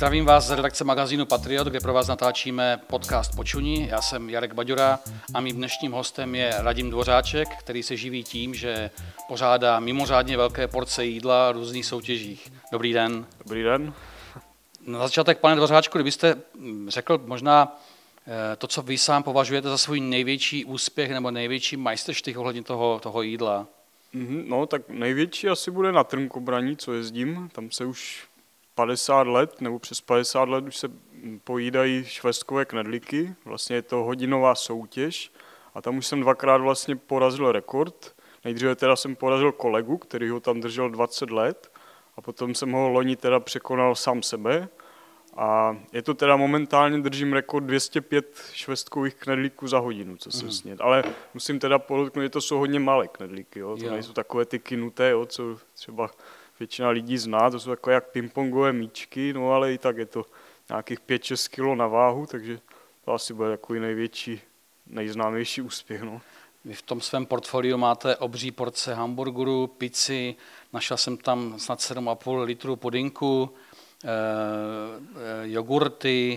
Zdravím vás z redakce magazínu Patriot, kde pro vás natáčíme podcast Počuni. Já jsem Jarek Baďura a mým dnešním hostem je Radim Dvořáček, který se živí tím, že pořádá mimořádně velké porce jídla v různých soutěžích. Dobrý den. Dobrý den. Na začátek, pane Dvořáčku, kdybyste řekl možná to, co vy sám považujete za svůj největší úspěch nebo největší majstrštych ohledně toho jídla. No, tak největší asi bude na Trnkobraní, co jezdím. Tam se už 50 let, nebo přes 50 let už se pojídají švestkové knedlíky. Vlastně je to hodinová soutěž a tam už jsem dvakrát vlastně porazil rekord. Nejdříve teda jsem porazil kolegu, který ho tam držel 20 let a potom jsem ho loni teda překonal sám sebe. A je to teda momentálně, držím rekord 205 švestkových knedlíků za hodinu, co jsem snědl. Ale musím teda podotknout, že to jsou hodně malé knedlíky, jo? To nejsou takové ty kynuté, jo? Co třeba většina lidí zná, to jsou takové jak pingpongové míčky, no ale i tak je to nějakých 5-6 kilo na váhu, takže to asi bude takový největší, nejznámější úspěch. No. Vy v tom svém portfoliu máte obří porce hamburgerů, pizzy, našel jsem tam snad 7,5 litru pudinku, jogurty,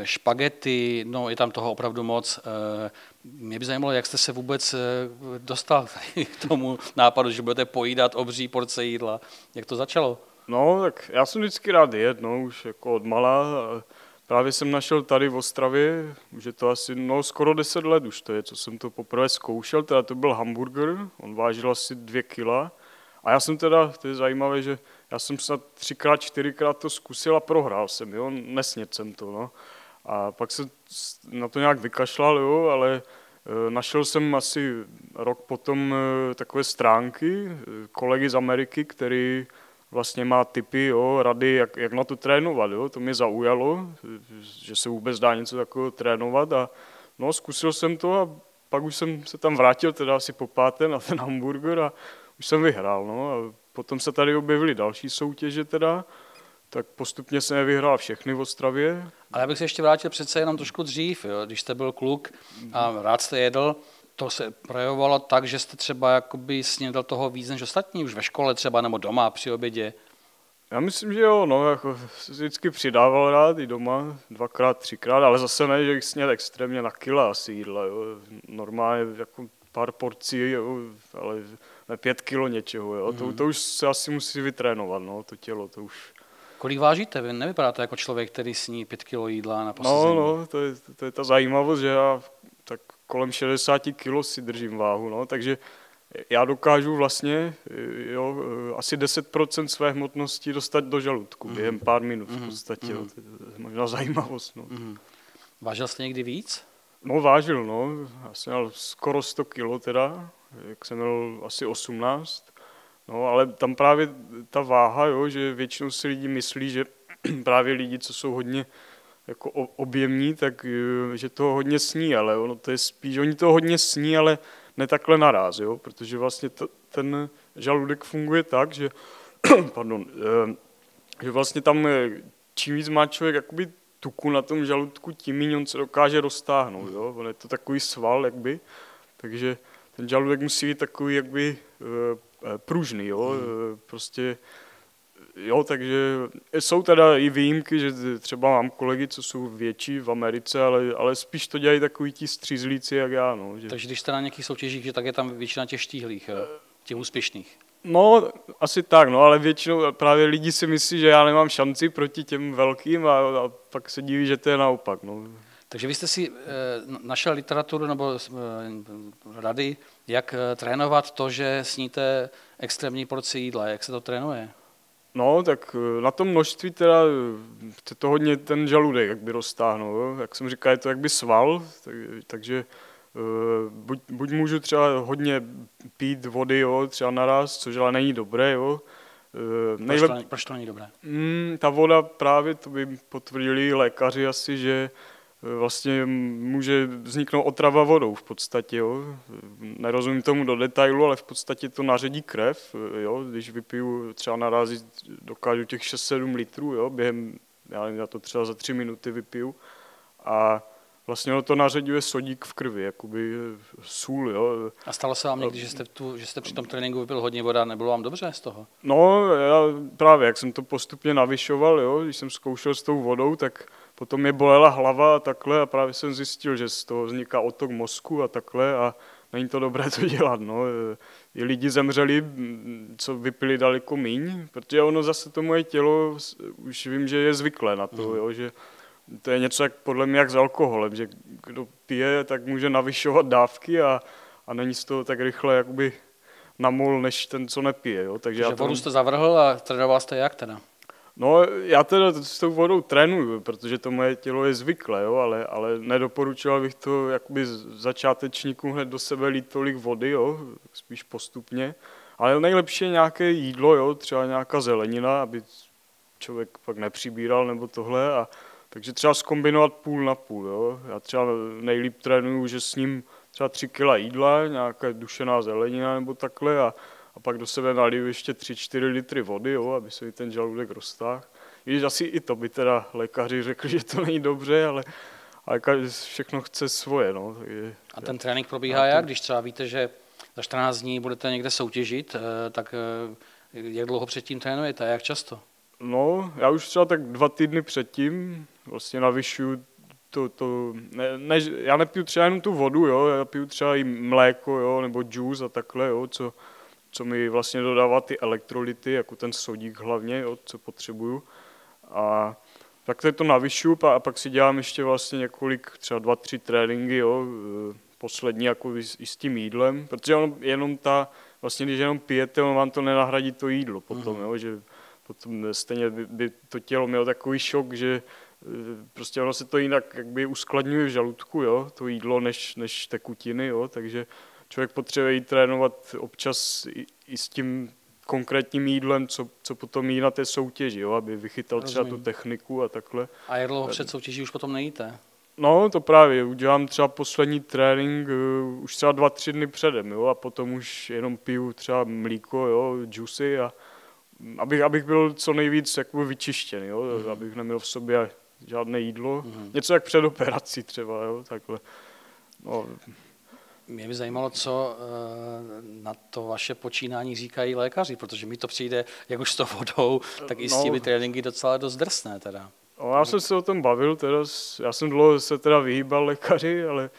špagety, no je tam toho opravdu moc. Mě by zajímalo, jak jste se vůbec dostal k tomu nápadu, že budete pojídat obří porce jídla. Jak to začalo? No, tak já jsem vždycky rád jet, no, už jako od malá. Právě jsem našel tady v Ostravě, už je to asi skoro 10 let už to je, co jsem to poprvé zkoušel, teda to byl hamburger, on vážil asi 2 kila. A já jsem teda, to je zajímavé, že já jsem snad 3x, 4x to zkusil a prohrál jsem, jo, nesnědl jsem to, no. A pak se na to nějak vykašlal, jo, ale našel jsem asi rok potom takové stránky kolegy z Ameriky, který vlastně má tipy, jo, rady, jak na to trénovat, jo. To mě zaujalo, že se vůbec dá něco takového trénovat a no, zkusil jsem to a pak už jsem se tam vrátil teda asi po páté na ten hamburger a už jsem vyhrál, no, a potom se tady objevily další soutěže teda, tak postupně jsem je vyhrál všechny v Ostravě. Ale já bych se ještě vrátil přece jenom trošku dřív, jo. Když jste byl kluk a rád jste jedl, to se projevovalo tak, že jste třeba jakoby snědl toho víc než ostatní, už ve škole třeba nebo doma při obědě? Já myslím, že jo, no, jako se vždycky přidával rád i doma, 2x, 3x, ale zase ne, že bych snědl extrémně na kila asi jídla, jo. Normálně jako pár porcí, jo, ale ne 5 kilo něčeho, jo. To už se asi musí vytrénovat, no, to tělo, to už. Kolik vážíte? Vy nevypadáte jako člověk, který sní 5 kilo jídla na posezení. No, to je ta zajímavost, že já tak kolem 60 kilo si držím váhu, no, takže já dokážu vlastně jo, asi 10% své hmotnosti dostat do žaludku během pár minut v podstatě, jo, to je možná zajímavost, no. Vážil jste někdy víc? No, vážil, no, já jsem měl skoro 100 kilo teda, jak jsem měl asi 18. No, ale tam právě ta váha, jo, že většinou si lidi myslí, že právě lidi, co jsou hodně jako objemní, tak že to hodně sní, ale ono to je spíš, oni to hodně sní, ale ne takhle naráz, jo, protože vlastně ten žaludek funguje tak, že, pardon, že vlastně tam čím víc má člověk jakoby tuku na tom žaludku, tím méně on se dokáže roztáhnout, jo, on je to takový sval, jakby, takže ten žaludek musí být takový, jakby pružný, jo, prostě, jo, takže jsou teda i výjimky, že třeba mám kolegy, co jsou větší v Americe, ale spíš to dělají takový ti střízlíci, jak já, no. Že. Takže když jste na nějakých soutěžích, že tak je tam většina těch štíhlých, jo, těch úspěšných. No, asi tak, no, ale většinou právě lidi si myslí, že já nemám šanci proti těm velkým a pak se diví, že to je naopak, no. Takže vy jste si našel literaturu nebo rady, jak trénovat to, že sníte extrémní porci jídla, jak se to trénuje? No, tak na tom množství teda chce to hodně ten žaludek, jak by roztáhnout, jo. Jak jsem říkal, je to jakby sval, takže buď můžu třeba hodně pít vody, jo, třeba naraz, což ale není dobré, jo. Proč to není dobré? Ta voda právě, to by potvrdili lékaři asi, že vlastně může vzniknout otrava vodou v podstatě, jo. Nerozumím tomu do detailu, ale v podstatě to naředí krev, jo. Když vypiju třeba narazit, dokážu těch 6-7 litrů, jo, během, já to třeba za 3 minuty vypiju a vlastně to nařeďuje sodík v krvi, jakoby sůl, jo. A stalo se vám někdy, že jste při tom tréninku vypil hodně voda, nebylo vám dobře z toho? No, já právě, jak jsem to postupně navyšoval, jo, když jsem zkoušel s tou vodou, tak potom mě bolela hlava a takhle a právě jsem zjistil, že z toho vzniká otok mozku a takhle a není to dobré to dělat, no. I lidi zemřeli, co vypili daleko míň, protože ono zase to moje tělo, už vím, že je zvyklé na to, jo, že to je něco jak podle mě jak s alkoholem, že kdo pije, tak může navyšovat dávky a není z toho tak rychle jakoby namol, než ten, co nepije. Jo. Takže vodu jste zavrhl a trénoval jste jak teda? No, já teda s tou vodou trénuju, protože to moje tělo je zvyklé, jo, ale nedoporučoval bych to jakoby začátečníkům hned do sebe lít tolik vody, jo, spíš postupně. Ale nejlepší je nějaké jídlo, jo, třeba nějaká zelenina, aby člověk pak nepřibíral nebo tohle. Takže třeba zkombinovat půl na půl. Jo. Já třeba nejlíp trénuju, že s ním třeba 3 kg jídla, nějaká dušená zelenina nebo takhle a pak do sebe naliju ještě 3-4 litry vody, jo, aby se mi ten žaludek roztáhl. I když asi i to by teda lékaři řekli, že to není dobře, ale všechno chce svoje. No. Takže a ten trénink probíhá jak? Když třeba víte, že za 14 dní budete někde soutěžit, tak jak dlouho předtím trénujete a jak často? No, já už třeba tak 2 týdny předtím vlastně navyšuju já nepiju třeba jenom tu vodu, jo, já piju třeba i mléko, jo, nebo džus a takhle, jo, co mi vlastně dodává ty elektrolyty, jako ten sodík hlavně, jo, co potřebuju. A tak to navyšuju a pak si dělám ještě vlastně několik, třeba 2-3 tréninky, jo, poslední jako i s tím jídlem, protože vlastně když jenom pijete, on vám to nenahradí to jídlo potom, jo, že potom stejně by to tělo mělo takový šok, že prostě ono se to jinak jakby uskladňuje v žaludku, jo, to jídlo než tekutiny, jo, takže člověk potřebuje jít trénovat občas i s tím konkrétním jídlem, co potom jí na té soutěži, jo, aby vychytal třeba tu techniku a takhle. A jak dlouho před soutěží už potom nejíte? No, to právě, udělám třeba poslední trénink už třeba 2-3 dny předem, jo, a potom už jenom piju třeba mlíko, jo, džusy a abych byl co nejvíc jakoby vyčištěný, jo, abych neměl v sobě žádné jídlo. Něco jak před operací třeba, jo, takhle. No. Mě by zajímalo, co na to vaše počínání říkají lékaři, protože mi to přijde, jak už s tou vodou, tak i s těmi tréninky docela dost drsné teda. No, já jsem se o tom bavil, já jsem dlouho se teda vyhýbal lékaři, ale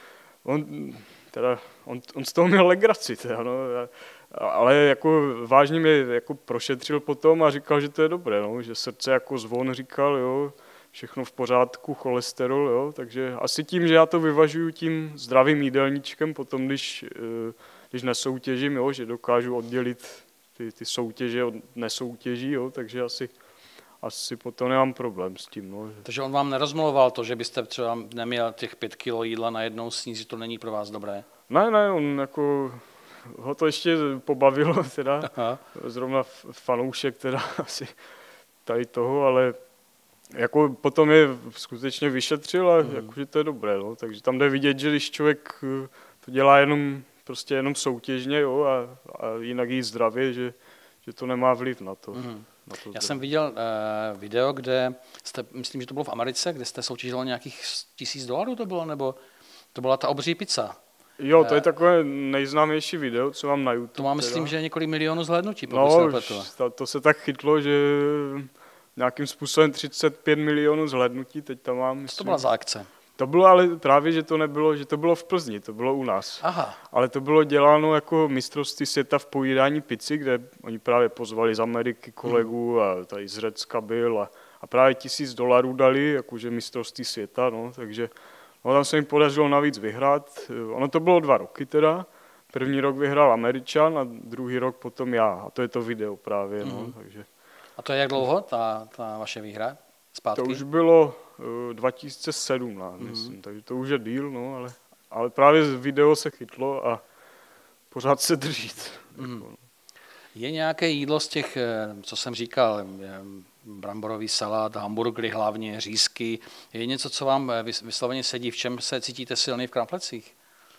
on z toho měl legraci, teda, no. Ale jako vážně mě jako prošetřil potom a říkal, že to je dobré, no, že srdce jako zvon říkal, jo, všechno v pořádku, cholesterol, jo, takže asi tím, že já to vyvažuju tím zdravým jídelníčkem, potom když nesoutěžím, jo, že dokážu oddělit ty soutěže od nesoutěží, jo, takže asi potom nemám problém s tím. No. Takže on vám nerozmlouval to, že byste třeba neměl těch 5 kilo jídla najednou sníst, že to není pro vás dobré? Ne, on jako ho to ještě pobavilo, teda, zrovna fanoušek teda asi tady toho, ale jako potom je skutečně vyšetřil a jakože to je dobré, no. Takže tam jde vidět, že když člověk to dělá jenom soutěžně, jo, a jinak jí zdravě, že to nemá vliv na to. Já jsem viděl video, kde jste, myslím, že to bylo v Americe, kde jste soutěžil nějakých $1000 to bylo, nebo to byla ta obří pizza. Jo, to je takové nejznámější video, co mám na YouTube. To mám, myslím, že několik milionů zhlédnutí, to se tak chytlo, že nějakým způsobem 35 milionů zhlédnutí, teď tam mám. Co to byla za akce? To bylo ale právě, že to nebylo, že to bylo v Plzni, to bylo u nás. Aha. Ale to bylo děláno jako mistrovství světa v pojídání pizzy, kde oni právě pozvali z Ameriky kolegů a tady z Řecka byl a právě $1000 dali, jakože mistrovství světa, no, takže no, tam se jim podařilo navíc vyhrát. Ono to bylo 2 roky teda. První rok vyhrál Američan a druhý rok potom já. A to je to video právě, no, takže. A to je jak dlouho, ta vaše výhra zpátky? To už bylo 2017, myslím, takže to už je díl, no, ale právě video se chytlo a pořád se drží. Je nějaké jídlo z těch, co jsem říkal, bramborový salát, hamburgery hlavně, řízky, je něco, co vám vysloveně sedí, v čem se cítíte silný v kramflecích?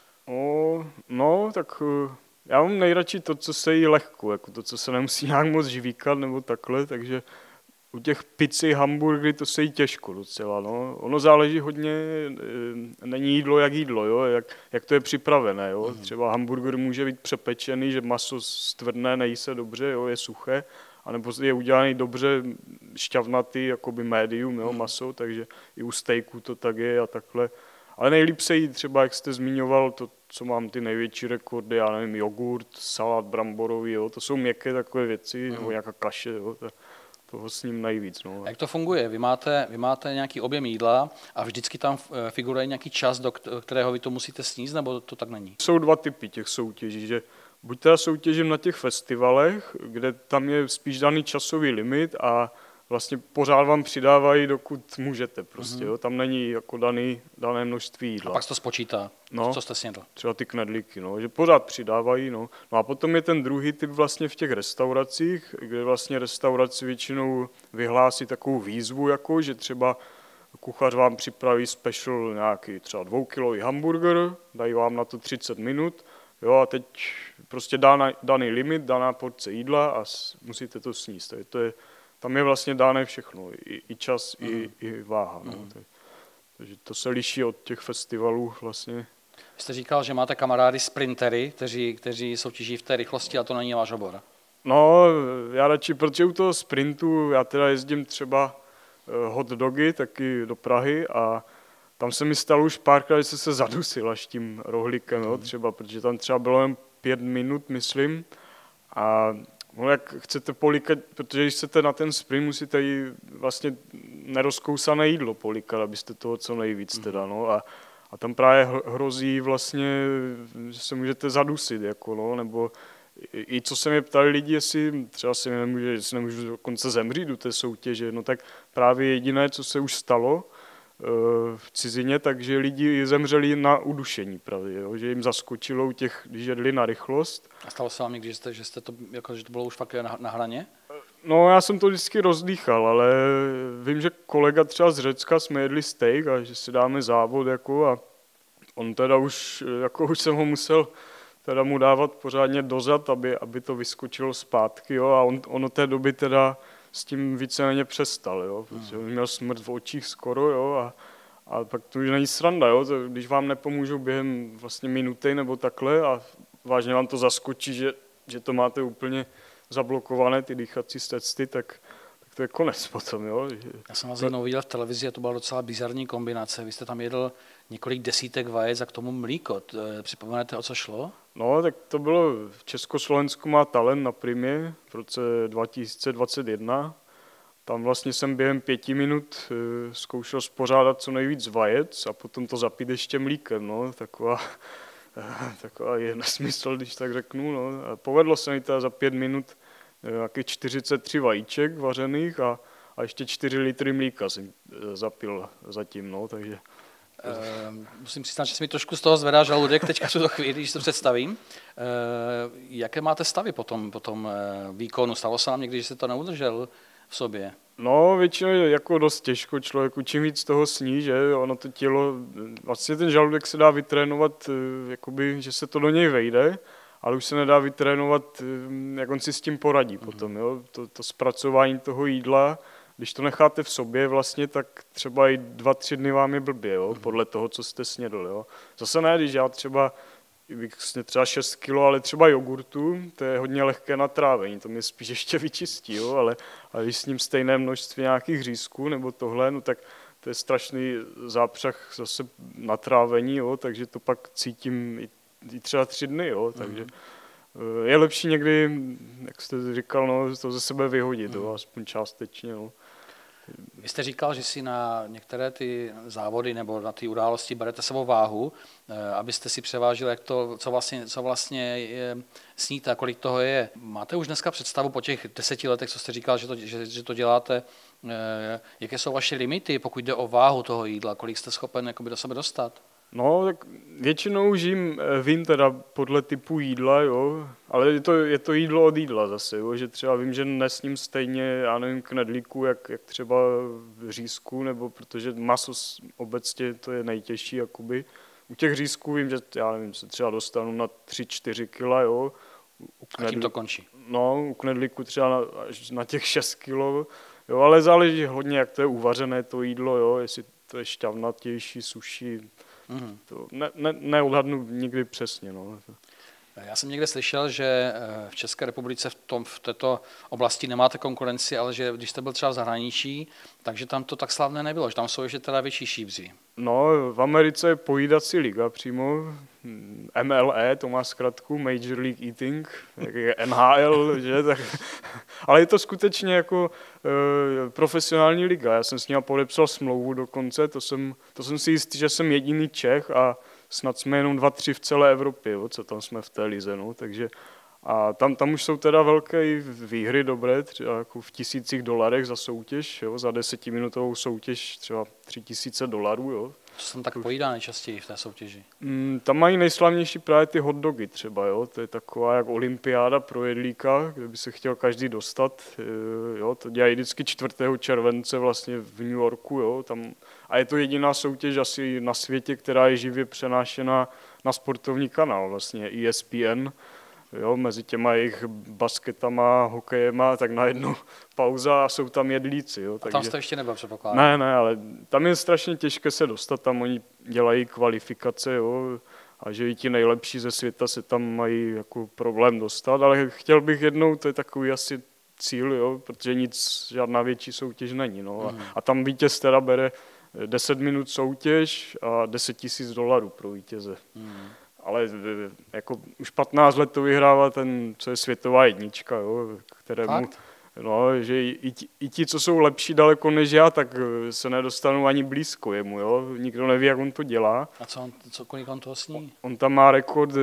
No, tak já mám nejradši to, co se jí lehko, jako to, co se nemusí nějak moc žvíkat nebo takhle, takže u těch pici, hamburgery, to se jí těžko docela, no. Ono záleží hodně, není jídlo jak jídlo, jo, jak to je připravené, jo. Třeba hamburger může být přepečený, že maso stvrdné, nejí se dobře, jo, je suché, anebo je udělaný dobře šťavnatý, jakoby medium, jo, maso, takže i u steaků to tak je a takhle. Ale nejlíp se jí třeba, jak jste zmiňoval, to, co mám ty největší rekordy, já nevím, jogurt, salát bramborový, jo, to jsou měkké takové věci, nebo nějaká kaše, jo, toho s ním nejvíc. No. A jak to funguje? Vy máte nějaký objem jídla a vždycky tam figuruje nějaký čas, do kterého vy to musíte sníst, nebo to tak není? Jsou dva typy těch soutěží, že buď teda soutěžím na těch festivalech, kde tam je spíš daný časový limit a vlastně pořád vám přidávají, dokud můžete prostě, jo. Tam není jako dané množství jídla. A pak se to spočítá, no, co jste snědl. Třeba ty knedlíky, no, že pořád přidávají, no. No a potom je ten druhý typ vlastně v těch restauracích, kde vlastně restauraci většinou vyhlásí takovou výzvu, jako, že třeba kuchař vám připraví special nějaký třeba 2kilový hamburger, dají vám na to 30 minut, jo, a teď prostě daný limit, daná porce jídla a musíte to sníst. Tam je vlastně dáno všechno, i čas, i váha. No. Takže to se liší od těch festivalů vlastně. Vy jste říkal, že máte kamarády sprintery, kteří soutěží v té rychlosti a to není váš obor. No, já radši, protože u toho sprintu, já teda jezdím třeba hot dogy taky do Prahy a tam se mi stalo už párkrát, že jsem se zadusil až tím rohlíkem, jo, třeba, protože tam třeba bylo jen 5 minut, myslím, a no, jak chcete polikat, protože když chcete na ten sprint, musíte jí vlastně nerozkousané jídlo polikat, abyste toho co nejvíc teda, no, a tam právě hrozí vlastně, že se můžete zadusit, jako, no, nebo i co se mě ptali lidi, jestli třeba si nemůžu dokonce zemřít do té soutěže, no tak právě jediné, co se už stalo v cizině, takže lidi zemřeli na udušení právě, jo, že jim zaskočilo u těch, když jedli na rychlost. A stalo se vám někdy, že jste to, jako, že to bylo už fakt na hraně? No, já jsem to vždycky rozdýchal, ale vím, že kolega třeba z Řecka jsme jedli steak a že si dáme závod, jako, a on teda už jsem ho musel teda mu dávat pořádně dozad, aby to vyskočilo zpátky, jo, a on od té doby teda s tím víceméně přestal, jo, protože on měl smrt v očích skoro, jo, a pak to už není sranda, jo, to, když vám nepomůžou během vlastně minuty nebo takhle a vážně vám to zaskočí, že to máte úplně zablokované, ty dýchací cesty, tak to je konec potom, jo. Já jsem vás jednou viděl v televizi a to byla docela bizarní kombinace. Vy jste tam jedl několik desítek vajec a k tomu mlíko. Připomenete, o co šlo? No, tak to bylo v Československu má talent na Primě v roce 2021. Tam vlastně jsem během 5 minut zkoušel spořádat co nejvíc vajec a potom to zapít ještě mlíkem, no, taková je nesmysl, když tak řeknu, no. A povedlo se mi teda za 5 minut nějakých 43 vajíček vařených a ještě 4 litry mlíka jsem zapil zatím, no, takže... Musím přiznat, že se mi trošku z toho zvedá žaludek teďka v tuto chvíli, když to představím. Jaké máte stavy po tom výkonu? Stalo se vám někdy, že jste to neudržel v sobě? No, většinou je jako dost těžko člověku, čím víc toho sní, že ono to tělo, vlastně ten žaludek se dá vytrénovat, jakoby, že se to do něj vejde, ale už se nedá vytrénovat, jak on si s tím poradí potom, jo? To zpracování toho jídla, když to necháte v sobě vlastně, tak třeba i 2-3 dny vám je blbě, jo? Podle toho, co jste snědl. Jo? Zase ne, když já třeba 6 kilo, ale třeba jogurtu, to je hodně lehké na trávení, to mě spíš ještě vyčistí, jo? Ale když s ním stejné množství nějakých řízků nebo tohle, no tak to je strašný zápřah zase na trávení, jo? Takže to pak cítím i třeba 3 dny, jo? Takže je lepší někdy, jak jste říkal, no, to ze sebe vyhodit, jo? Aspoň částečně. No. Vy jste říkal, že si na některé ty závody nebo na ty události berete sebou váhu, abyste si převážil, co vlastně sníte a kolik toho je. Máte už dneska představu po těch 10 letech, co jste říkal, že to děláte, jaké jsou vaše limity, pokud jde o váhu toho jídla, kolik jste schopen do sebe dostat? No, tak většinou vím teda podle typu jídla, jo, ale je to jídlo od jídla zase, jo, že třeba vím, že nesním stejně, já nevím, knedlíku, jak třeba řízku, nebo protože maso obecně to je nejtěžší, jakoby. U těch řízků vím, že já nevím, se třeba dostanu na 3-4 kila, jo. A tím to končí? No, u knedlíku třeba až na těch 6 kilo, Jo, ale záleží hodně, jak to je uvařené to jídlo, jo, jestli to je šťavnatější, suší, to neodhadnu nikdy přesně. No. Já jsem někde slyšel, že v České republice v této oblasti nemáte konkurenci, ale že když jste byl třeba v zahraničí, takže tam to tak slavné nebylo, že tam jsou ještě teda větší šíbři. No, v Americe je pojídací liga přímo, MLE, to má zkratku, Major League Eating, jak je NHL, že? Tak, ale je to skutečně jako profesionální liga. Já jsem s ním podepsal smlouvu dokonce, to jsem si jistý, že jsem jediný Čech a snad jsme jenom 2-3 v celé Evropě, jo, co tam jsme v té lize, no, takže a tam už jsou teda velké výhry dobré, třeba jako v $1000 za soutěž, jo, za 10minutovou soutěž třeba $3000, jo. Co jsem tak pojídá nejčastěji v té soutěži? Tam mají nejslavnější právě ty hot dogy třeba, jo, to je taková jak olympiáda pro jedlíka, kde by se chtěl každý dostat, jo, to dělají vždycky 4. července vlastně v New Yorku, jo, tam, a je to jediná soutěž asi na světě, která je živě přenášena na sportovní kanál, vlastně ESPN. Jo, mezi těma jejich basketama, hokejema, tak najednou pauza a jsou tam jedlíci. Jo, a tam jste ještě nebyl, předpokládám. Ne, ale tam je strašně těžké se dostat, tam oni dělají kvalifikace, jo, a že i ti nejlepší ze světa se tam mají jako problém dostat, ale chtěl bych jednou, to je takový asi cíl, jo, protože žádná větší soutěž není. No, a tam vítěz teda bere 10 minut soutěž a $10,000 pro vítěze. Ale jako už 15 let to vyhrává ten, co je světová jednička, jo, kterému, no, že i ti, co jsou lepší daleko než já, tak se nedostanou ani blízko jemu, jo, nikdo neví, jak on to dělá. A kolik on toho sní? On tam má rekord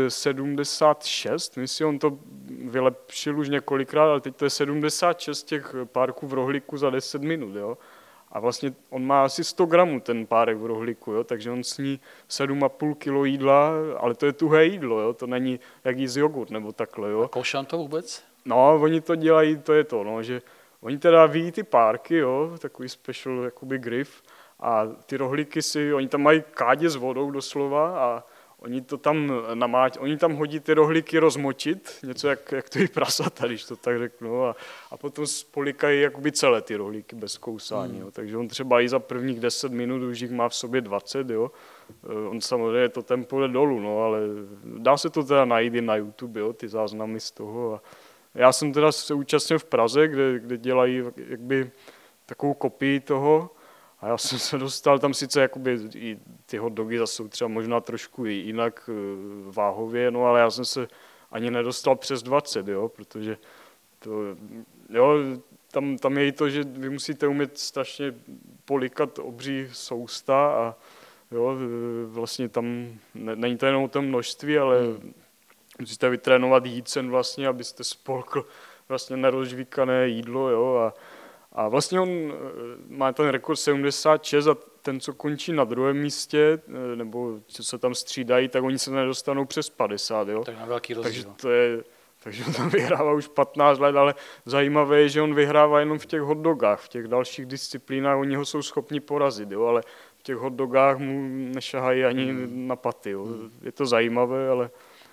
76, myslím, on to vylepšil už několikrát, ale teď to je 76 těch párků v rohlíku za 10 minut, jo. A vlastně on má asi 100 gramů ten párek v rohlíku, jo, takže on sní 7,5 kilo jídla, ale to je tuhé jídlo, jo, to není jak jíst jogurt nebo takhle. Jo. A košan to vůbec? No, oni to dělají, to je to, no, že oni teda ví ty párky, jo, takový special jakoby grif, a ty rohlíky oni tam mají kádě s vodou doslova a oni to tam oni tam hodí ty rohlíky rozmočit, něco jak to je prasata, když to tak řeknu, a potom spolikají jakoby celé ty rohlíky bez kousání, jo. Takže on třeba i za prvních 10 minut už jich má v sobě 20, jo. On samozřejmě to tempo jde dolů, no, ale dá se to teda najít i na YouTube, jo, ty záznamy z toho. A já jsem teda se účastnil v Praze, kde dělají jakby takovou kopii toho. A já jsem se dostal tam sice jakoby i ty hot dogy zase jsou třeba možná trošku jinak váhově, no ale já jsem se ani nedostal přes 20, jo, protože to, jo, tam je i to, že vy musíte umět strašně polikat obří sousta a jo, vlastně tam není to jenom o tom množství, ale musíte vytrénovat jícen vlastně, abyste spolkl vlastně nerozžvíkané jídlo, jo, a vlastně on má ten rekord 76 a ten, co končí na druhém místě, nebo co se tam střídají, tak oni se nedostanou přes 50, jo. Tak na velký rozdíl. Takže on tam vyhrává už 15 let, ale zajímavé je, že on vyhrává jenom v těch hot dogách, v těch dalších disciplínách oni ho jsou schopni porazit, jo, ale v těch hot dogách mu nešahají ani na paty, jo. Je to zajímavé, ale...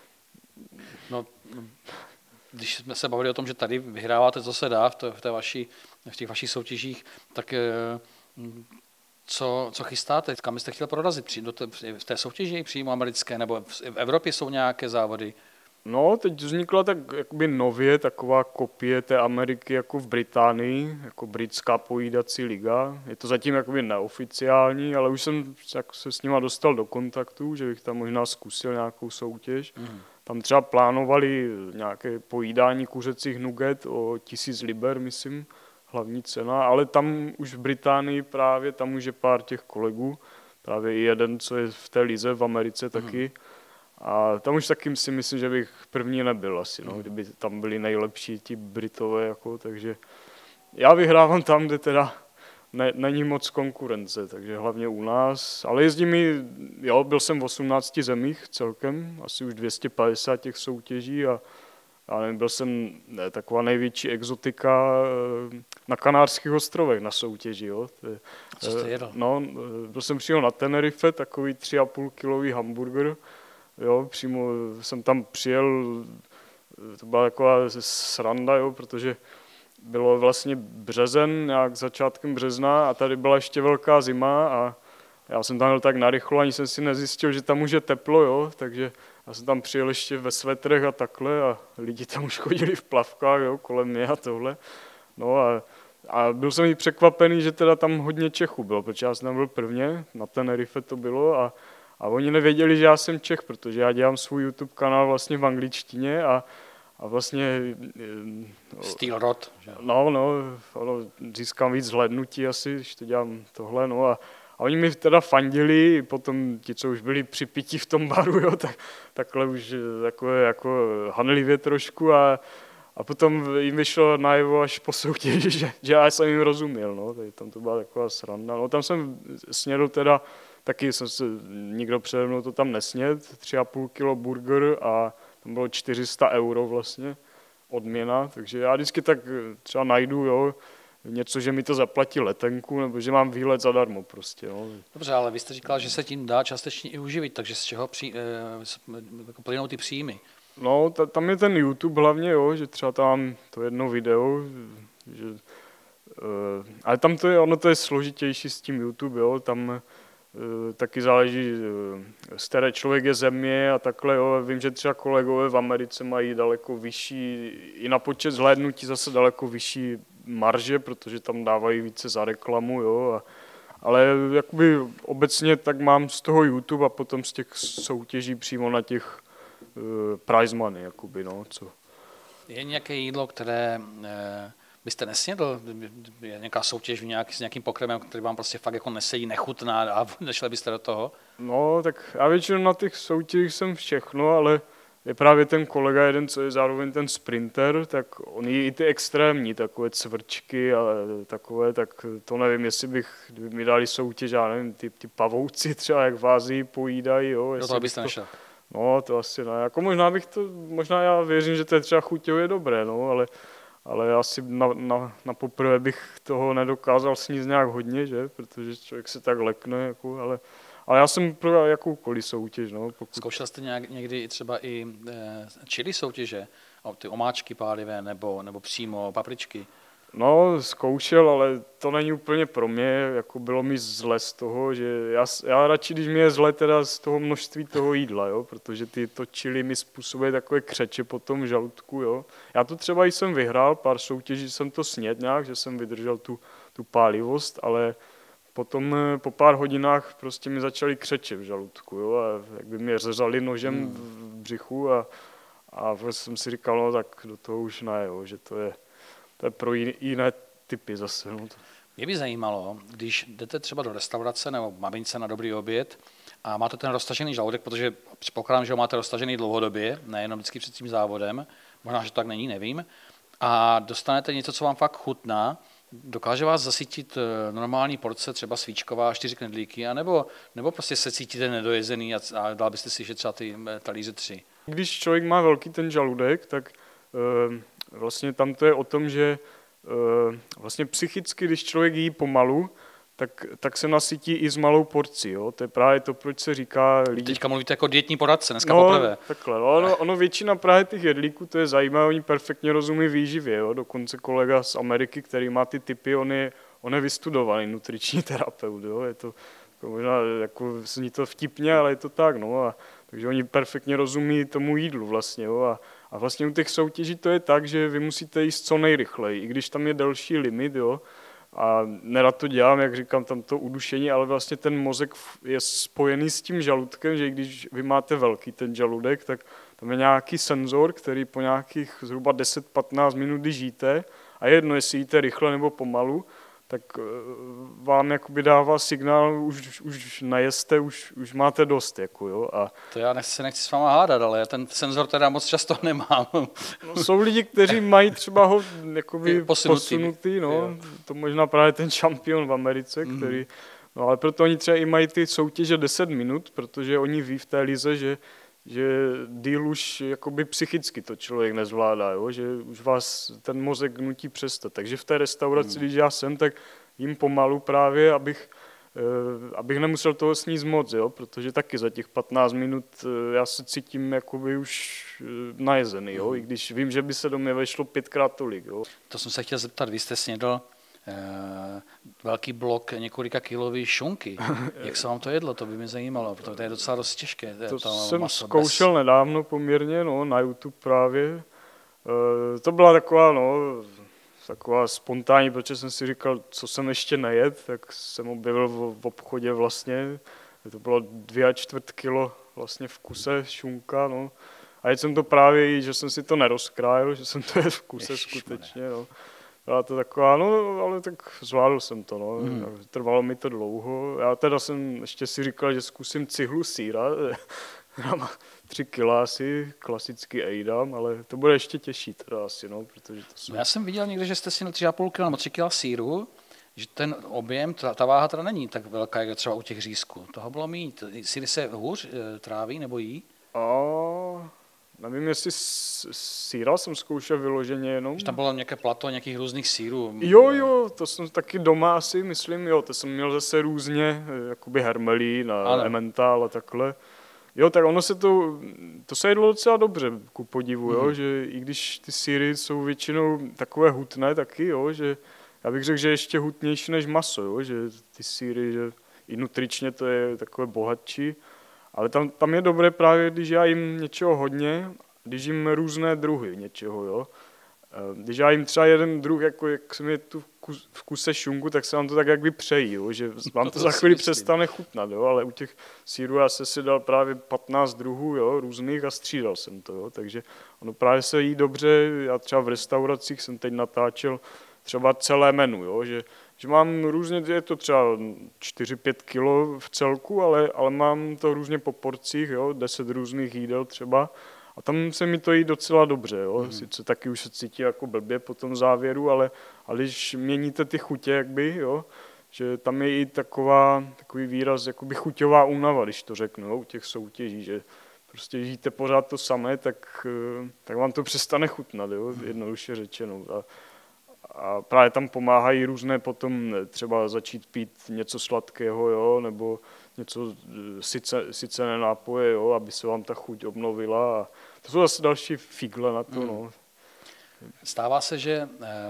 No, když jsme se bavili o tom, že tady vyhráváte, co se dá v těch vašich soutěžích, tak co chystáte? Kam byste chtěl prorazit? V té soutěži přímo americké nebo v Evropě jsou nějaké závody? No, teď vznikla tak jakoby nově taková kopie té Ameriky jako v Británii, jako britská pojídací liga. Je to zatím jakoby neoficiální, ale už jsem se s nima dostal do kontaktu, že bych tam možná zkusil nějakou soutěž. Tam třeba plánovali nějaké pojídání kuřecích nugget o $1000, myslím, hlavní cena, ale tam už v Británii právě, tam už je pár těch kolegů, právě i jeden, co je v té lize v Americe taky. A tam už taky si myslím, že bych první nebyl asi, no, kdyby tam byli nejlepší ti Britové, jako, takže já vyhrávám tam, kde teda není moc konkurence, takže hlavně u nás, ale byl jsem v 18 zemích celkem, asi už 250 těch soutěží a nevím, byl jsem taková největší exotika na Kanárských ostrovech na soutěži, jo. Co jste jedl? No, byl jsem přímo na Tenerife, takový 3,5 kilový hamburger, jo, přímo jsem tam přijel, to byla taková sranda, jo, protože bylo vlastně březen, nějak začátkem března a tady byla ještě velká zima a já jsem tam byl tak narychlo, ani jsem si nezjistil, že tam už je teplo, jo, takže já jsem tam přijel ještě ve svetrech a takhle a lidi tam už chodili v plavkách, jo, kolem mě a tohle. No a byl jsem i překvapený, že teda tam hodně Čechů bylo, protože já jsem tam byl prvně, na Tenerife to bylo a oni nevěděli, že já jsem Čech, protože já dělám svůj YouTube kanál vlastně v angličtině a vlastně... Steel Rod. No, získám víc zhlédnutí asi, když to dělám tohle, no a oni mi teda fandili, potom ti, co už byli při pití v tom baru, jo, takhle už jako hanlivě trošku a potom jim vyšlo najevo až po soutěži, že já jsem jim rozuměl, no, tady tam to byla taková sranda. No, tam jsem snědl teda, taky nikdo přede mnou to tam nesněd, 3,5 kilo burger a tam bylo 400 € vlastně odměna, takže já vždycky tak třeba najdu, jo, něco, že mi to zaplatí letenku, nebo že mám výlet zadarmo prostě. No. Dobře, ale vy jste říkal, že se tím dá částečně i uživit, takže z čeho jako plynou ty příjmy? No, tam je ten YouTube hlavně, jo, že třeba tam to jedno video, že, ale tam to je složitější s tím YouTube, jo, tam taky záleží, z které člověk je země a takhle, jo. Vím, že třeba kolegové v Americe mají daleko vyšší, i na počet zhlédnutí zase daleko vyšší marže, protože tam dávají více za reklamu, jo. Ale jakoby obecně tak mám z toho YouTube a potom z těch soutěží přímo na těch prize money, jakoby, no, co. Je nějaké jídlo, které byste nesnědl? Je nějaká soutěž s nějakým pokrmem, který vám prostě fakt jako nesedí, nechutná a nešli byste do toho? No, tak já většinou na těch soutěžích jsem všechno, ale je právě ten kolega jeden, co je zároveň ten sprinter, tak on jí i ty extrémní, takové cvrčky a takové, tak to nevím, jestli kdyby mi dali soutěž, já nevím, ty pavouci třeba, jak v Ázii pojídají, jo. Do toho byste nešel? No, to asi ne. Jako možná já věřím, že to je třeba chuťově dobré, no, ale asi na poprvé bych toho nedokázal sníst nějak hodně, že? Protože člověk se tak lekne, jako, ale já jsem pro jakoukoliv soutěž. No, Zkoušel jste někdy třeba i chili soutěže, ty omáčky pálivé nebo přímo papričky? No, zkoušel, ale to není úplně pro mě, jako bylo mi zle z toho, že já radši, když mi je zle teda z toho množství toho jídla, jo, protože to chili mi způsobuje takové křeče po tom žaludku, jo. Já to třeba jsem vyhrál, pár soutěží jsem to snědl nějak, že jsem vydržel tu pálivost, ale potom po pár hodinách prostě mi začaly křeče v žaludku, jo, a jak by mě řezali nožem v břichu a jsem si říkal, no tak do toho už ne, jo, že to je pro jiné typy zase. No. Mě by zajímalo, když jdete třeba do restaurace nebo mamince na dobrý oběd a máte ten roztažený žaludek, protože předpokládám, že ho máte roztažený dlouhodobě, nejenom vždycky před tím závodem, možná, že to tak není, nevím, a dostanete něco, co vám fakt chutná, dokáže vás zasytit normální porce, třeba svíčková, 4 knedlíky, nebo prostě se cítíte nedojezený a dal byste si, že třeba ty talíře 3? Když člověk má velký ten žaludek, tak vlastně tam to je o tom, že vlastně psychicky, když člověk jí pomalu, tak se nasytí i s malou porcí. Jo? To je právě to, proč se říká lidi... Teďka mluvíte jako dietní poradce, dneska poprvé. Takhle. Ono většina právě těch jedlíků, to je zajímavé, oni perfektně rozumí výživě. Jo? Dokonce kolega z Ameriky, který má ty typy, on je vystudovaný nutriční terapeut. Jo? Je to možná, jako zní to vtipně, ale je to tak. No? Takže oni perfektně rozumí tomu jídlu vlastně. Jo? A vlastně u těch soutěží to je tak, že vy musíte jíst co nejrychleji, i když tam je delší limit, jo. A nerad to dělám, jak říkám, tam to udušení, ale vlastně ten mozek je spojený s tím žaludkem, že když vy máte velký ten žaludek, tak tam je nějaký senzor, který po nějakých zhruba 10-15 minut, když jíte, a jedno, jestli jíte rychle nebo pomalu, tak vám jakoby dává signál, už najeste, už máte dost. Jako, jo, to já nechci s váma hádat, ale já ten senzor teda moc často nemám. No, jsou lidi, kteří mají třeba ho jakoby posunutý, no, to možná právě ten šampion v Americe, který, no, ale proto oni třeba i mají ty soutěže 10 minut, protože oni ví v té lize, že díl už jakoby psychicky to člověk nezvládá, jo? Že už vás ten mozek nutí přestat. Takže v té restauraci, když já jsem, tak jim pomalu právě, abych abych nemusel toho sníst moc, jo, protože taky za těch 15 minut já se cítím jakoby už najezený, jo, i když vím, že by se do mě vešlo 5krát tolik. Jo. To jsem se chtěl zeptat, vy jste snědl velký blok několika kilový šunky. Jak se vám to jedlo? To by mě zajímalo, protože to je docela dost těžké. To jsem zkoušel nedávno poměrně, no, na YouTube právě. To byla taková spontánní, protože jsem si říkal, co jsem ještě nejedl, tak jsem objevil v obchodě vlastně. To bylo 2,25 kilo vlastně v kuse šunka, no. A jedl jsem to právě, že jsem si to nerozkrájel, že jsem to jedl v kuse skutečně, no. Byla to taková, no, ale tak zvládl jsem to, no. Trvalo mi to dlouho. Já teda jsem ještě si říkal, že zkusím cihlu sýra. Já mám 3 kila asi, klasický ejdam, ale to bude ještě těžší teda asi, no, protože to jsou... Já jsem viděl někde, že jste si na 3,5 kg nebo 3 kg sýru, že ten objem, ta váha teda není tak velká, jak třeba u těch řízků. Toho bylo mít. Sýry se hůř tráví nebo jí? Nevím, jestli sýra jsem zkoušel vyloženě jenom. Že tam bylo nějaké plato nějakých různých sýrů. Jo, to jsem taky doma asi, myslím, jo, to jsem měl zase různě, jakoby hermelín a emmental a takhle. Jo, tak ono se to se jedlo docela dobře, ku podivu, jo, že i když ty sýry jsou většinou takové hutné taky, jo, že já bych řekl, že ještě hutnější než maso, jo, že ty sýry, že i nutričně to je takové bohatší, ale tam je dobré právě, když já jim něčeho hodně, když jim různé druhy něčeho, jo. Když já jim třeba jeden druh, jako jak jsem je tu v kuse šunku, tak se vám to tak jak by přejí, jo, že vám to za chvíli přestane chutnat, jo, ale u těch sýrů já se si dal právě 15 druhů, jo, různých a střídal jsem to, jo, takže ono právě se jí dobře, já třeba v restauracích jsem teď natáčel třeba celé menu, jo, že mám různě, je to třeba 4-5 kilo v celku, ale mám to různě po porcích, jo, 10 různých jídel třeba. A tam se mi to jí docela dobře, jo. Sice taky už se cítí jako blbě po tom závěru, ale když měníte ty chutě, jakby, jo, že tam je i takový výraz, jakoby chuťová únava, když to řeknu, jo, u těch soutěží, že prostě žijete pořád to samé, tak vám to přestane chutnat, jo, jednoduše řečeno. A právě tam pomáhají různé potom třeba začít pít něco sladkého, jo, nebo něco sycené nápoje, jo, aby se vám ta chuť obnovila. A to jsou zase další figle na to. No. Stává se, že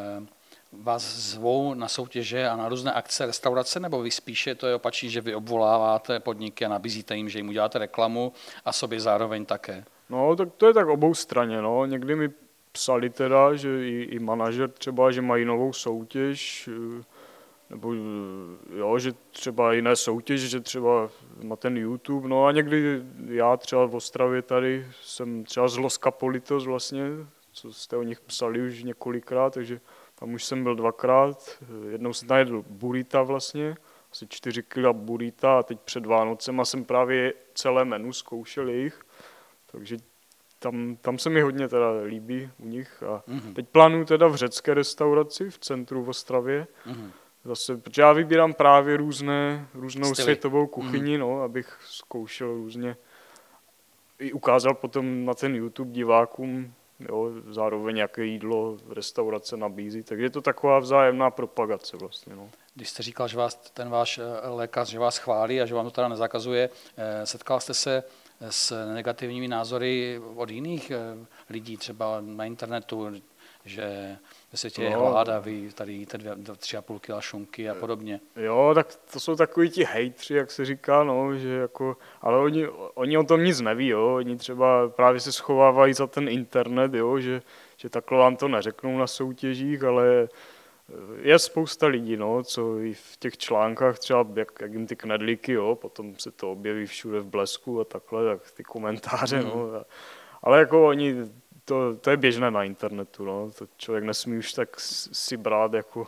vás zvou na soutěže a na různé akce restaurace, nebo vy spíše to je opačně, že vy obvoláváte podniky a nabízíte jim, že jim uděláte reklamu a sobě zároveň také? No, tak to je tak obou straně. No. Někdy mi psali teda, že i manažer třeba, že mají novou soutěž, nebo jo, že třeba jiné soutěž, že třeba na ten YouTube, no a někdy já třeba v Ostravě tady jsem třeba z Los Capolitos vlastně, co jste o nich psali už několikrát, takže tam už jsem byl 2krát, jednou jsem najedl burrita vlastně, asi 4 kg burrita a teď před Vánocema jsem právě celé menu zkoušel jejich, takže tam se mi hodně teda líbí u nich a teď plánuju teda v řecké restauraci v centru v Ostravě, zase, protože já vybírám právě různou světovou kuchyni, no, abych zkoušel různě i ukázal potom na ten YouTube divákům, jo, zároveň jaké jídlo restaurace nabízí, takže je to taková vzájemná propagace vlastně. No. Když jste říkal, že vás ten váš lékař, že vás chválí a že vám to teda nezakazuje, setkal jste se s negativními názory od jiných lidí, třeba na internetu, že ve světě je hlad a vy tady jíte 3,5 kg šunky a podobně. Jo, tak to jsou takový ti hejtři, jak se říká, no, že jako, ale oni o tom nic neví, jo, oni třeba právě se schovávají za ten internet, jo, že takhle vám to neřeknou na soutěžích, ale je spousta lidí, no, co i v těch článkách třeba, jak jim ty knedlíky, jo, potom se to objeví všude v Blesku a takhle, tak ty komentáře, no, ale jako oni, to je běžné na internetu, no, to člověk nesmí už tak si brát jako...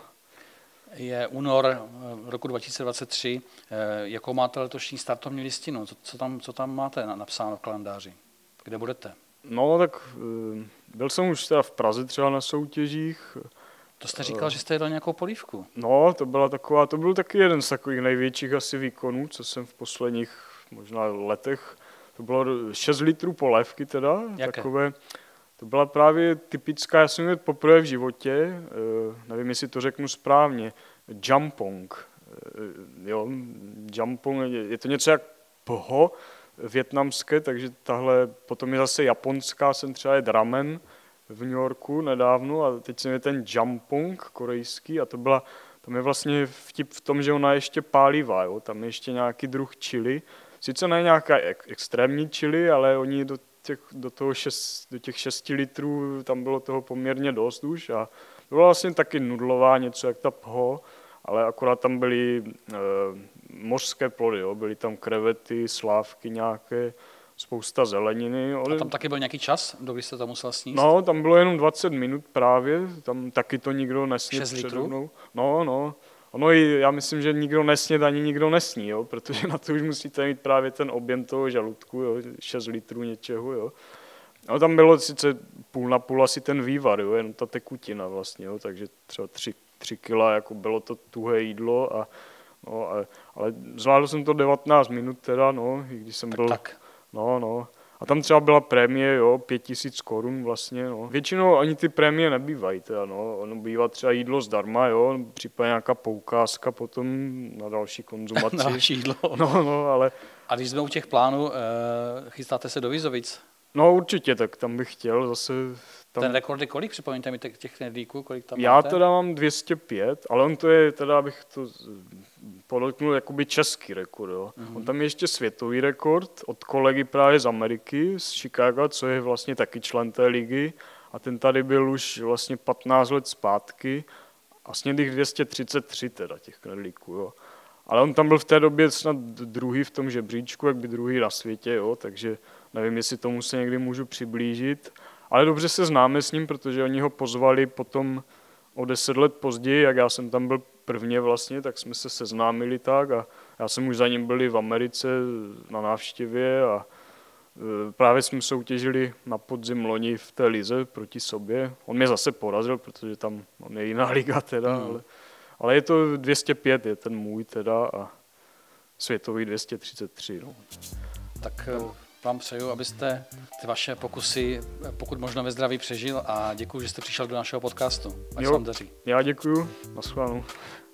Je únor roku 2023, jakou máte letošní startovní listinu, co tam máte napsáno v kalendáři, kde budete? No, tak byl jsem už teda v Praze třeba na soutěžích. To jste říkal, že jste jedl nějakou polívku. No, to byl taky jeden z takových největších asi výkonů, co jsem v posledních možná letech. To bylo 6 litrů polévky teda. Jaké? Takové. To byla právě typická, já jsem ji poprvé v životě, nevím, jestli to řeknu správně, jampong. jo, jampong, je to něco jak pho vietnamské, takže tahle, potom je zase japonská, jsem třeba jet ramen v New Yorku nedávno a teď jsem je ten jampong korejský a tam je vlastně vtip v tom, že ona je ještě pálivá, jo, tam je ještě nějaký druh chili, sice ne nějaká extrémní chili, ale oni do těch 6 litrů tam bylo toho poměrně dost už a bylo vlastně taky nudlová, něco jak ta pho, ale akorát tam byly mořské plody, jo. Byly tam krevety, slávky nějaké, spousta zeleniny. A tam taky byl nějaký čas, kdy jste to musel sníst? No, tam bylo jenom 20 minut právě, tam taky to nikdo nesní 6 litrů? No. Ono já myslím, že nikdo nesně, ani nikdo nesní, jo, protože na to už musíte mít právě ten objem toho žaludku, jo, 6 litrů něčeho, jo. No, tam bylo sice půl na půl asi ten vývar, jo, jenom ta tekutina vlastně, jo, takže třeba 3 kila, jako bylo to tuhé jídlo, ale zvládl jsem to 19 minut teda, no, i když jsem byl... Tak. No. A tam třeba byla prémie, jo, 5000 korun vlastně, no. Většinou ani ty prémie nebývají teda, no. Ono bývá třeba jídlo zdarma, jo, případně nějaká poukázka potom na další konzumaci. Na další jídlo. No, ale... A když jsme u těch plánů, chystáte se do Vizovic? No určitě, tak tam bych chtěl zase... Ten rekord je kolik? Připomeňte mi těch knedlíků, kolik tam Já máte? teda mám 205, ale on to je, teda abych to podotknul, jakoby český rekord, jo. On tam je ještě světový rekord od kolegy právě z Ameriky, z Chicaga, co je vlastně taky člen té ligy. A ten tady byl už vlastně 15 let zpátky a snědl jich 233 teda těch knedlíků, jo. Ale on tam byl v té době snad druhý v tom žebříčku, jak by druhý na světě, jo, takže nevím, jestli tomu se někdy můžu přiblížit. Ale dobře se známe s ním, protože oni ho pozvali potom o 10 let později, jak já jsem tam byl prvně vlastně, tak jsme se seznámili tak a já jsem už za ním byl v Americe na návštěvě a právě jsme soutěžili na podzim loni v té lize proti sobě. On mě zase porazil, protože tam on je jiná liga teda, ale je to 205, je ten můj teda a světový 233. No. Tak vám přeju, abyste ty vaše pokusy pokud možno ve zdraví přežil a děkuji, že jste přišel do našeho podcastu. Ať se vám daří. Já děkuju, nashledanou.